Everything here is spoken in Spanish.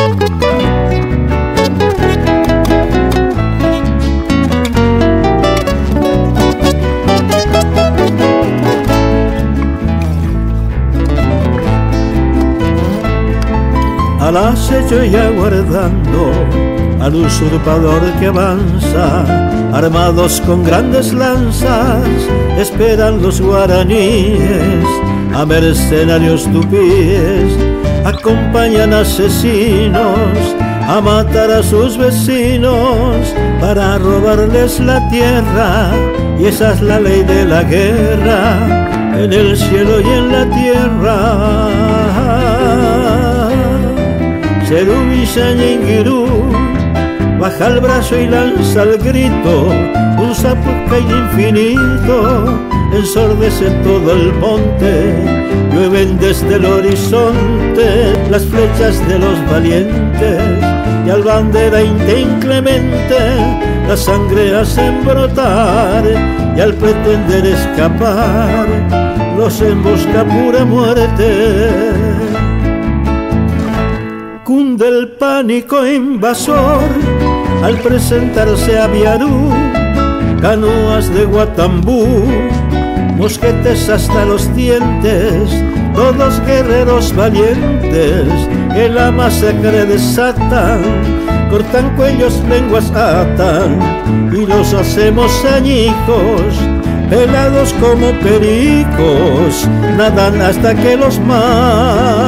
Al acecho y aguardando al usurpador que avanza, armados con grandes lanzas, esperan los guaraníes. A mercenarios tupíes acompañan asesinos a matar a sus vecinos para robarles la tierra, y esa es la ley de la guerra en el cielo y en la tierra. Serubisañingirú baja el brazo y lanza el grito, un zapucay infinito ensordece todo el monte, llueven desde el horizonte las flechas de los valientes, y al bandera inclemente la sangre hacen brotar, y al pretender escapar los embosca pura muerte. Cunde el pánico invasor al presentarse a Viarú, canoas de Guatambú, mosquetes hasta los dientes, todos guerreros valientes que la masacre desatan, cortan cuellos, lenguas atan, y los hacemos añicos, pelados como pericos, nadan hasta que los matan.